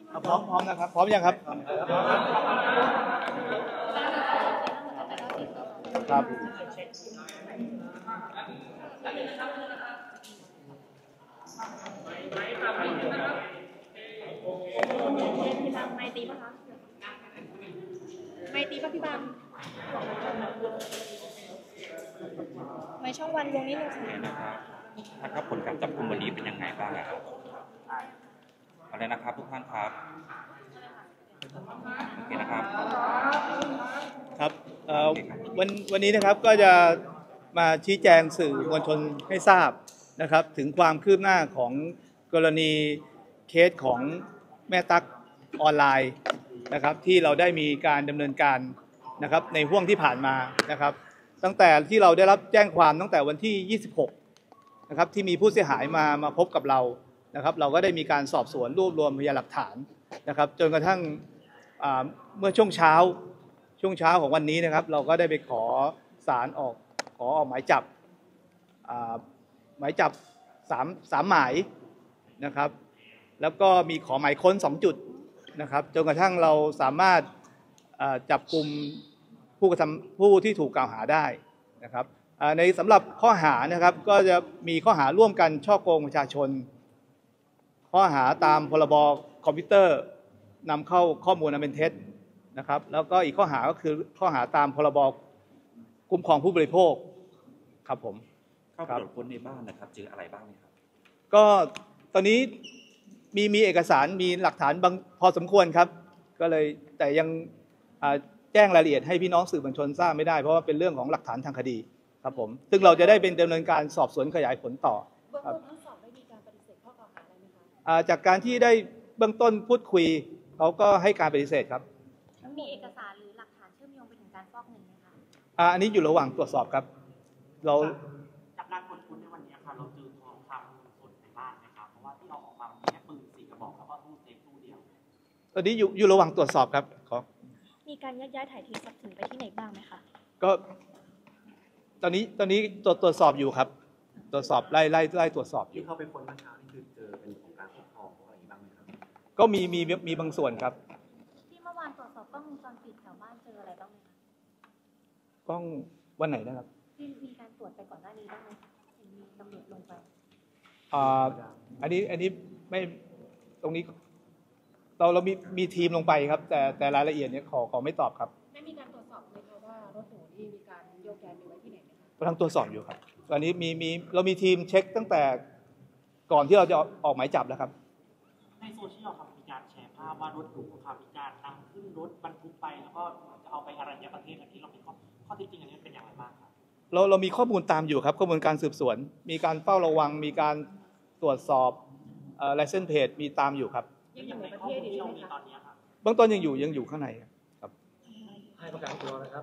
พร้อมนะครับพร้อมยังครับครับไม่ตีป่ะคะไม่ตีป่ะพี่บังไม่ช่องวันวงนี้เลยค่ะนะครับผลการจับกุมวันนี้เป็นยังไงบ้างครับอะไรนะครับทุกท่านครับโอเคนะครับครับวันนี้นะครับก็จะมาชี้แจงสื่อมวลชนให้ทราบนะครับถึงความคืบหน้าของกรณีเคสของแม่ตั๊กออนไลน์นะครับที่เราได้มีการดำเนินการนะครับในห่วงที่ผ่านมานะครับตั้งแต่ที่เราได้รับแจ้งความตั้งแต่วันที่26นะครับที่มีผู้เสียหายมาพบกับเรานะครับเราก็ได้มีการสอบสวนรวบรวมพยานหลักฐานนะครับจนกระทั่งเมื่อช่วงเช้าของวันนี้นะครับเราก็ได้ไปขอศาลออกหมายจับ3หมายนะครับแล้วก็มีขอหมายค้น2จุดนะครับจนกระทั่งเราสามารถจับกลุ่มผู้ที่ถูกกล่าวหาได้นะครับในสำหรับข้อหานะครับก็จะมีข้อหาร่วมกันฉ้อโกงประชาชนข้อหาตามพรบคอมพิวเตอร์นำเข้าข้อมูลอันเป็นเท็จนะครับแล้วก็อีกข้อหาก็คือข้อหาตามพรบคุ้มครองผู้บริโภคครับผมเข้าตรวจค้นในบ้านนะครับเจออะไรบ้างไหมครับก็ตอนนี้มีเอกสารมีหลักฐานบางพอสมควรครับก็เลยแต่ยังแจ้งรายละเอียดให้พี่น้องสื่อมวลชนทราบไม่ได้เพราะว่าเป็นเรื่องของหลักฐานทางคดีครับผมซึ่งเราจะได้เป็นดำเนินการสอบสวนขยายผลต่อครับทั้งสองได้มีการปฏิเสธข้อกล่าวหาอะไรไหมคะจากการที่ได้เบื้องต้นพูดคุยเขาก็ให้การปฏิเสธครับมีเอกสารหรือหลักฐานเชื่อมโยงไปถึงการฟอกเงินไหมคะอันนี้อยู่ระหว่างตรวจสอบครับเราจากการค้นในวันนี้ค่ะเราเจอทองคำส่วนในบ้านนะครับเพราะว่าที่เราออกมามีแค่ปืน4 กระบอกแล้วก็ตู้เซฟตู้เดียวตอนนี้อยู่ระหว่างตรวจสอบครับมีการยักย้ายถ่ายเททรัพย์สินไปที่ไหนบ้างไหมคะก็ตอนนี้ตรวจสอบอยู่ครับตรวจสอบไล่ตรวจสอบอยู่ที่เข้าไปค้นเมื่อเช้านี่คือเจอเป็นของการครอบครองอะไรบ้างไหมครับก็มีบางส่วนครับที่เมื่อวานตรวจสอบกล้องวงจรปิดแถวบ้านเจออะไรบ้างไหมคะกล้องวันไหนนะครับที่มีการตรวจไปก่อนหน้านี้บ้างไหมมีตำรวจลงไปอันนี้ไม่ตรงนี้เรามีทีมลงไปครับแต่รายละเอียดเนี่ยขอไม่ตอบครับไม่มีการตรวจสอบเลยค่ะว่ารถหรูที่มีการโยกย้ายไปไว้ที่ไหนไหมคะกำลังตรวจสอบอยู่ครับตอนนี้เรามีทีมเช็คตั้งแต่ก่อนที่เราจะออกหมายจับแล้วครับในโซเชียลครับมีการแชร์ภาพว่ารถหรูครับมีการนำขึ้นรถบรรทุกไปแล้วก็จะเอาไปอรัญญประเทศอันนี้เรามีข้อเท็จจริงอันนี้เป็นอย่างไรบ้างครับเรามีข้อมูลตามอยู่ครับข้อมูลการสืบสวนมีการเฝ้าระวังมีการตรวจสอบlicense plate มีตามอยู่ครับยังอยู่ในประเทศอยู่ใช่ไหมคะเบื้องต้นยังอยู่ข้างในครับให้ประกันตัวนะครับ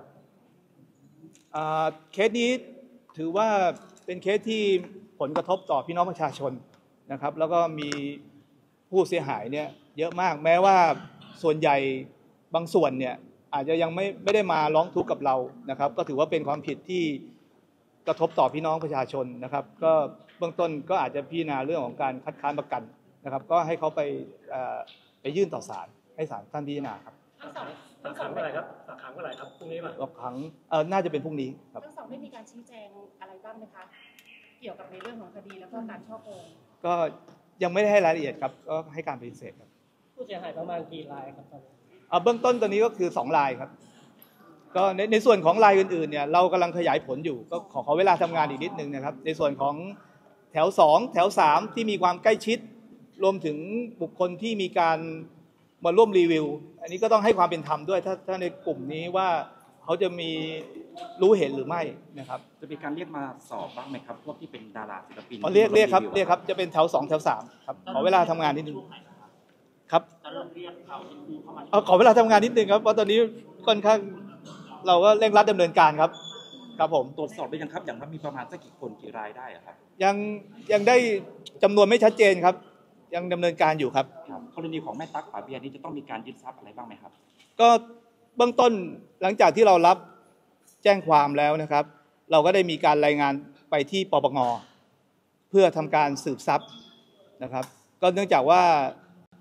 เคสนี้ถือว่าเป็นเคสที่ผลกระทบต่อพี่น้องประชาชนนะครับแล้วก็มีผู้เสียหายเนี่ยเยอะมากแม้ว่าส่วนใหญ่บางส่วนเนี่ยอาจจะยังไม่ได้มาร้องทุกข์กับเรานะครับก็ถือว่าเป็นความผิดที่กระทบต่อพี่น้องประชาชนนะครับก็เบื้องต้นก็อาจจะพิจารณาเรื่องของการคัดค้านประกันนะครับก็ให้เขาไปยื่นต่อศาลให้ศาลท่านพิจารณาครับฝากขังเมื่อไหร่ครับฝากขังเมื่อไหร่ครับพรุ่งนี้ป่ะฝากขังน่าจะเป็นพรุ่งนี้ครับทั้งสองได้มีการชี้แจงอะไรบ้างไหมคะเกี่ยวกับในเรื่องของคดีแล้วก็การฉ้อโกงก็ยังไม่ได้ให้รายละเอียดครับก็ให้การปฏิเสธครับผู้เสียหายประมาณกี่รายครับตอนนี้เบื้องต้นตอนนี้ก็คือ2 รายครับก็ในส่วนของรายอื่นๆเนี่ยเรากำลังขยายผลอยู่ก็ขอเวลาทำงานอีกนิดนึงนะครับในส่วนของแถว2แถว3ที่มีความใกล้ชิดรวมถึงบุคคลที่มีการมาร่วมรีวิวอันนี้ก็ต้องให้ความเป็นธรรมด้วยถ้าในกลุ่มนี้ว่าเขาจะมีรู้เห็นหรือไม่นะครับจะมีการเรียกมาสอบบ้างไหมครับพวกที่เป็นดาราศิลปินเรียกครับจะเป็นแถว2แถว3ครับขอเวลาทำงานนิดนึงครับขอเวลาทำงานนิดนึงครับเพราะตอนนี้ค่อนข้างเราก็เร่งรัดดำเนินการครับครับผมตรวจสอบได้ยังครับอย่างว่ามีประมาณสักกี่คนกี่รายได้ครับยังได้จำนวนไม่ชัดเจนครับยังดำเนินการอยู่ครับกรณีของแม่ตั๊กป๋าเบียร์นี้จะต้องมีการยึดทรัพย์อะไรบ้างไหมครับก็เบื้องต้นหลังจากที่เรารับแจ้งความแล้วนะครับเราก็ได้มีการรายงานไปที่ปปง.เพื่อทำการสืบทรัพย์นะครับก็เนื่องจากว่า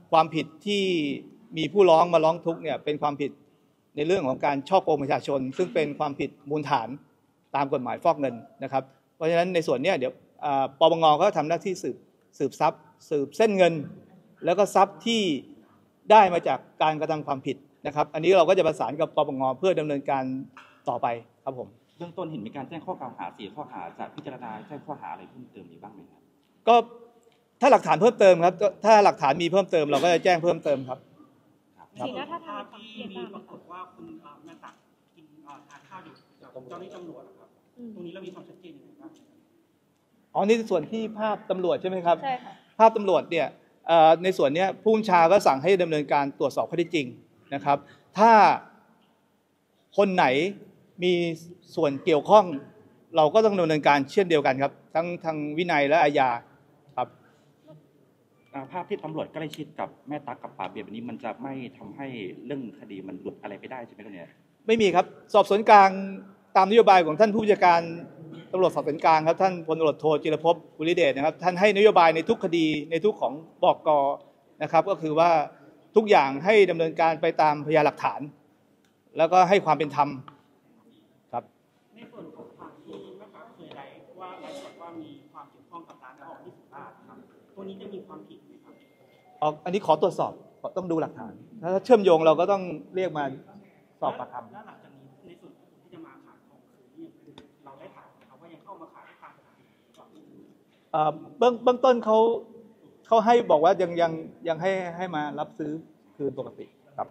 ความผิดที่มีผู้ร้องมาร้องทุกข์เนี่ยเป็นความผิดในเรื่องของการฉ้อโกงประชาชน ซึ่งเป็นความผิดมูลฐานตามกฎหมายฟอกเงินนะครับเพราะฉะนั้นในส่วนนี้เดี๋ยวปปงก็ทำหน้าที่สืบทรัพย์สืบเส้นเงิน แล้วก็ทรัพย์ที่ได้มาจากการกระทำความผิดนะครับอันนี้เราก็จะประสานกับปปงเพื่อดำเนินการต่อไปครับผมเบื้องต้นเห็นมีการแจ้งข้อกล่าวหา4ข้อหาจะพิจารณาแจ้งข้อหาอะไรเพิ่มเติมอีกบ้างไหมครับก็ถ้าหลักฐานเพิ่มเติมครับถ้าหลักฐานมีเพิ่มเติมเราก็จะแจ้งเพิ่มเติมครับสีหน้าท่าทางที่มีปรากฏว่าคุณแม่ตักกินทานข้าวอยู่กับเจ้าหน้าที่ตำรวจครับตรงนี้เรามีความชัดเจนยังไงบ้างอ๋อนี่ส่วนที่ภาพตำรวจใช่ไหมครับใช่ค่ะภาพตำรวจเนี่ยในส่วนนี้ผู้บัญชาก็สั่งให้ดำเนินการตรวจสอบข้อเท็จจริงนะครับถ้าคนไหนมีส่วนเกี่ยวข้องเราก็ต้องดำเนินการเช่นเดียวกันครับทั้งทางวินัยและอาญาครับภาพที่ตำรวจใกล้ชิดกับแม่ตั๊กกับป่าเบียร์แบบนี้มันจะไม่ทำให้เรื่องคดีมันหลุดอะไรไปได้ใช่ไหมเนี่ยไม่มีครับสอบสวนกลางตามนโยบายของท่านผู้บัญชาการตำรวจสอบสวนกลางครับท่านพลตำรวจโทจิรภพบุริเดชนะครับท่านให้นโยบายในทุกคดีในทุกของบก.นะครับก็คือว่าทุกอย่างให้ดำเนินการไปตามพยานหลักฐานแล้วก็ให้ความเป็นธรรมครับในส่วนของทางที่แม่ตั๊กเคยได้ว่าปรากฏว่ามีความเกี่ยวข้องกับร้านทองที่สุราษฎร์ครับตัวนี้จะมีความผิดไหมครับอันนี้ขอตรวจสอบต้องดูหลักฐานถ้าเชื่อมโยงเราก็ต้องเรียกมาสอบปากคำแล้วหลังจากนี้ในส่วนของที่จะมาขายทองคืนนี่เราได้ถามเขาว่ายังเข้ามาขายทางเบื้องต้นเขาให้บอกว่ายังให้มารับซื้อคืนปกติครับ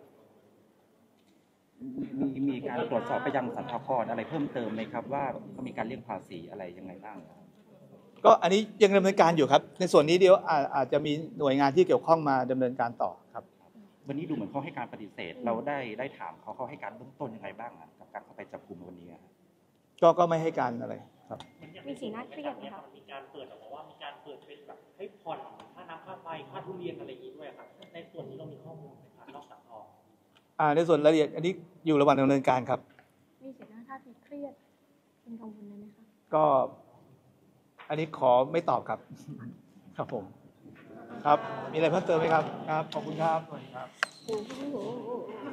มีการตรวจสอบไปยังสรรพากรอะไรเพิ่มเติมไหมครับว่าเขามีการเรียกภาษีอะไรยังไงบ้างก็อันนี้ยังดำเนินการอยู่ครับในส่วนนี้เดี๋ยวอาจจะมีหน่วยงานที่เกี่ยวข้องมาดำเนินการต่อครับวันนี้ดูเหมือนเขาให้การปฏิเสธเราได้ถามเขาให้การเบื้องต้นยังไงบ้างกับการเข้าไปจับกลุ่มวันนี้ก็ไม่ให้การอะไรครับมีสีหน้าเครียดไหมคะมีการเปิดออกมาว่ามีการเปิดเป็นแบบให้ผ่อนค่าน้ำค่าไฟค่าทุเรียนอะไรอย่างนี้ด้วยครับในส่วนนี้เรามีข้อมูลไหมครับนอกจากทองในส่วนรายละเอียดอันนี้อยู่ระหว่างดำเนินการครับมีสีหน้าท่าทีเครียดเป็นกังวลไหมคะก็อันนี้ขอไม่ตอบครับครับผมครับมีอะไรเพิ่มเติมไหมครับครับขอบคุณครับสวัสดีครับ